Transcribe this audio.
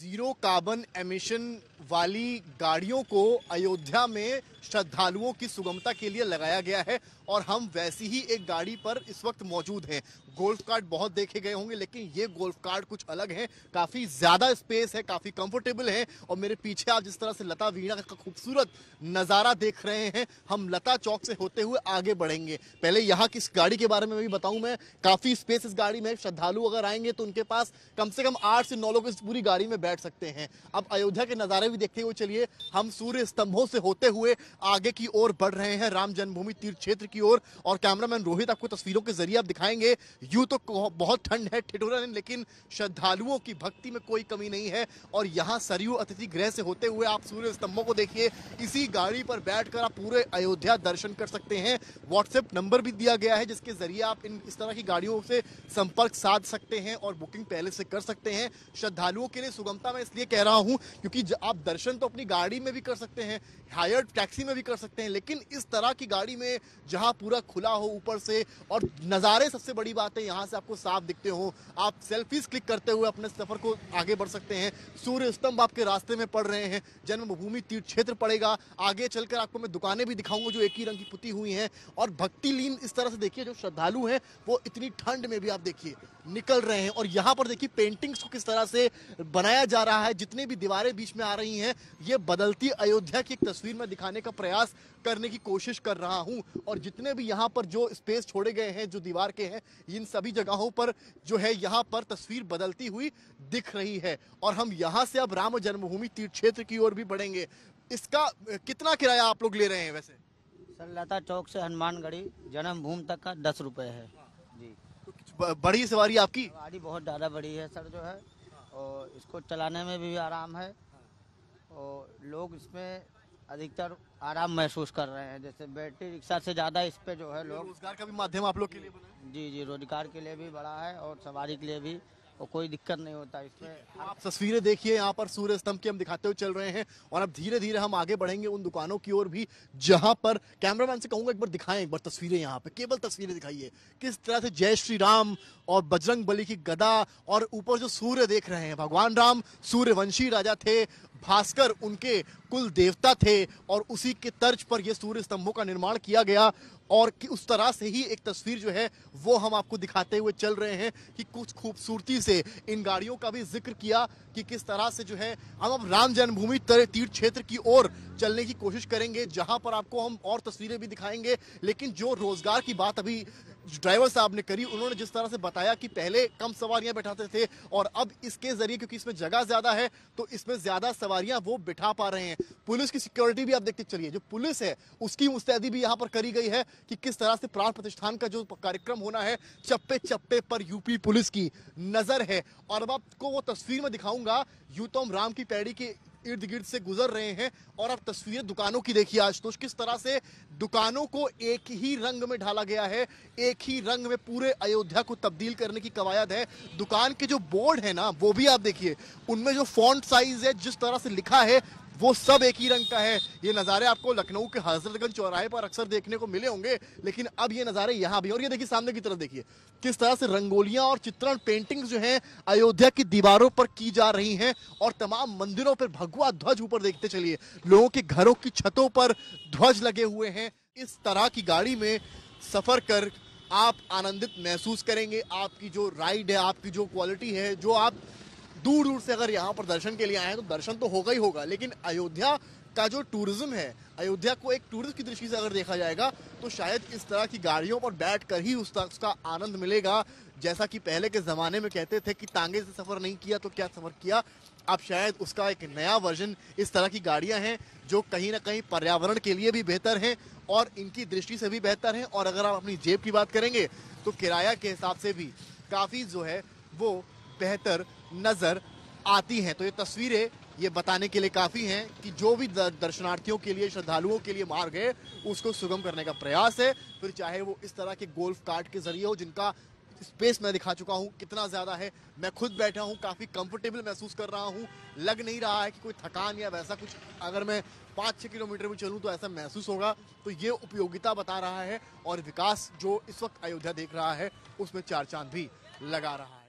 Zero carbon emission वाली गाड़ियों को अयोध्या में श्रद्धालुओं की सुगमता के लिए लगाया गया है और हम वैसी ही एक गाड़ी पर इस वक्त मौजूद हैं। गोल्फ कार्ट बहुत देखे गए होंगे, लेकिन ये गोल्फ कार्ट कुछ अलग है। काफी ज्यादा स्पेस है, काफी कंफर्टेबल है और मेरे पीछे आप जिस तरह से लता वीणा का खूबसूरत नजारा देख रहे हैं, हम लता चौक से होते हुए आगे बढ़ेंगे। पहले यहाँ की इस गाड़ी के बारे में भी बताऊं मैं, काफी स्पेस इस गाड़ी में। श्रद्धालु अगर आएंगे तो उनके पास कम से कम 8 से 9 लोग इस पूरी गाड़ी में बैठ सकते हैं। अब अयोध्या के नजारे भी देखते हुए चलिए, हम सूर्य स्तंभों से होते हुए आगे की ओर बढ़ रहे हैं, राम जन्मभूमि तीर्थ क्षेत्र की ओर। और कैमरामैन रोहित आपको तस्वीरों के जरिए आप दिखाएंगे। यूं तो बहुत ठंड है, ठिठुरन है, लेकिन श्रद्धालुओं की भक्ति में कोई कमी नहीं है। और यहाँ सरयू अतिथि गृह से होते हुए आप सूर्य स्तंभों को देखिए। इसी गाड़ी पर बैठकर आप पूरे अयोध्या दर्शन कर सकते हैं। व्हाट्सएप नंबर भी दिया गया है जिसके जरिए आप इस तरह की गाड़ियों से संपर्क साध सकते हैं और बुकिंग पहले से कर सकते हैं। श्रद्धालुओं के लिए सुगमता मैं इसलिए कह रहा हूं क्योंकि आप दर्शन तो अपनी गाड़ी में भी कर सकते हैं, हायर्ड टैक्सी में भी कर सकते हैं, लेकिन इस तरह की गाड़ी में जहां पूरा खुला हो ऊपर से और नज़ारे, सबसे बड़ी बात है यहां से आपको साफ दिखते हो, आप सेल्फीज क्लिक करते हुए अपने सफर को आगे बढ़ सकते हैं। सूर्य स्तंभ आपके रास्ते में पड़ रहे हैं, जन्मभूमि तीर्थ क्षेत्र पड़ेगा। आगे चलकर आपको मैं दुकानें भी दिखाऊंगा जो एक ही रंग की पुती हुई हैं और भक्ति लीन इस तरह से देखिए। जो श्रद्धालु हैं वो इतनी ठंड में भी आप देखिए निकल रहे हैं। और यहाँ पर देखिए पेंटिंग्स को किस तरह से बनाया जा रहा है, जितनी भी दीवारें बीच में आ रही हैं, ये बदलती अयोध्या की एक तस्वीर में दिखाने का प्रयास करने की कोशिश कर रहा हूं। और जितने भी यहाँ पर जो स्पेस छोड़े गए हैं, जो दीवार के हैं, इन सभी जगहों पर जो है यहाँ पर तस्वीर बदलती हुई दिख रही है। और हम यहाँ से अब राम जन्मभूमि तीर्थ क्षेत्र की ओर भी बढ़ेंगे। इसका कितना किराया आप लोग ले रहे हैं वैसे? सर, लता चौक से हनुमानगढ़ी जन्मभूमि तक का 10 रुपये है जी। तो बड़ी सवारी आपकी? गाड़ी बहुत ज़्यादा बड़ी है सर जो है, और इसको चलाने में भी आराम है और लोग इसमें अधिकतर आराम महसूस कर रहे हैं। जैसे बैटरी रिक्शा से ज़्यादा इस पे जो है लोग, रोजगार का भी माध्यम आप लोग के लिए बना है? जी जी, रोजगार के लिए भी बड़ा है और सवारी के लिए भी, और कोई दिक्कत नहीं होता इसमें। आप तस्वीरें देखिए, यहाँ पर सूर्य स्तंभ की हम दिखाते हुए चल रहे हैं और अब धीरे धीरे हम आगे बढ़ेंगे उन दुकानों की ओर भी जहां पर कैमरामैन से कहूंगा एक बार दिखाएं, एक बार तस्वीरें यहाँ पे, केवल तस्वीरें दिखाइए किस तरह से जय श्री राम और बजरंग बली की गदा और ऊपर जो सूर्य देख रहे हैं, भगवान राम सूर्यवंशी राजा थे, भास्कर उनके कुल देवता थे और उसी के तर्ज पर यह सूर्य स्तंभों का निर्माण किया गया। और कि उस तरह से ही एक तस्वीर जो है वो हम आपको दिखाते हुए चल रहे हैं कि कुछ खूबसूरती से इन गाड़ियों का भी जिक्र किया कि किस तरह से जो है हम अब राम जन्मभूमि तीर्थ क्षेत्र की ओर चलने की कोशिश करेंगे, जहां पर आपको हम और तस्वीरें भी दिखाएंगे। लेकिन जो रोजगार की बात अभी ड्राइवर साहब ने करी, उन्होंने जिस तरह से बताया कि पहले कम सवारियां बैठाते थे और अब इसके जरिए क्योंकि इसमें जगह ज्यादा है तो इसमें ज्यादा सवारियां वो बिठा पा रहे हैं। पुलिस की सिक्योरिटी भी आप देखते चलिए, जो पुलिस है उसकी मुस्तैदी भी यहाँ पर करी गई है कि किस तरह से प्राण प्रतिष्ठान का जो कार्यक्रम होना है, चप्पे चप्पे पर यूपी पुलिस की नजर है। और अब आपको वो तस्वीर में दिखाऊंगा, यूं तो हम राम की पैड़ी के इर्द गिर्द से गुजर रहे हैं और अब तस्वीरें दुकानों की देखिए आज तो किस तरह से दुकानों को एक ही रंग में ढाला गया है, एक ही रंग में पूरे अयोध्या को तब्दील करने की कवायद है। दुकान के जो बोर्ड है ना वो भी आप देखिए, उनमें जो फॉन्ट साइज है, जिस तरह से लिखा है, वो सब एक ही रंग का है। ये नज़ारे आपको लखनऊ के हजरतगंज चौराहे पर अक्सर देखने को मिले होंगे, लेकिन अब ये नज़ारे यहाँ भी। और ये देखिए सामने की तरफ देखिए किस तरह से रंगोलियां और चित्रण पेंटिंग्स जो हैं अयोध्या की दीवारों पर की जा रही हैं और तमाम मंदिरों पर भगवा ध्वज ऊपर देखते चलिए, लोगों के घरों की छतों पर ध्वज लगे हुए हैं। इस तरह की गाड़ी में सफर कर आप आनंदित महसूस करेंगे। आपकी जो राइड है, आपकी जो क्वालिटी है, जो आप दूर दूर से अगर यहाँ पर दर्शन के लिए आए हैं तो दर्शन तो होगा ही होगा, लेकिन अयोध्या का जो टूरिज्म है, अयोध्या को एक टूरिस्ट की दृष्टि से अगर देखा जाएगा तो शायद इस तरह की गाड़ियों पर बैठकर ही उसका आनंद मिलेगा। जैसा कि पहले के ज़माने में कहते थे कि तांगे से सफ़र नहीं किया तो क्या सफ़र किया, अब शायद उसका एक नया वर्जन इस तरह की गाड़ियाँ हैं जो कहीं ना कहीं पर्यावरण के लिए भी बेहतर हैं और इनकी दृष्टि से भी बेहतर हैं। और अगर आप अपनी जेब की बात करेंगे तो किराया के हिसाब से भी काफ़ी जो है वो बेहतर नजर आती हैं। तो ये तस्वीरें ये बताने के लिए काफी हैं कि जो भी दर्शनार्थियों के लिए, श्रद्धालुओं के लिए मार्ग है उसको सुगम करने का प्रयास है। फिर चाहे वो इस तरह के गोल्फ कार्ट के जरिए हो, जिनका स्पेस मैं दिखा चुका हूँ कितना ज्यादा है, मैं खुद बैठा हूँ, काफी कंफर्टेबल महसूस कर रहा हूँ, लग नहीं रहा है कि कोई थकान या वैसा कुछ। अगर मैं 5-6 किलोमीटर भी चलूँ तो ऐसा महसूस होगा। तो ये उपयोगिता बता रहा है और विकास जो इस वक्त अयोध्या देख रहा है उसमें चार चांद भी लगा रहा है।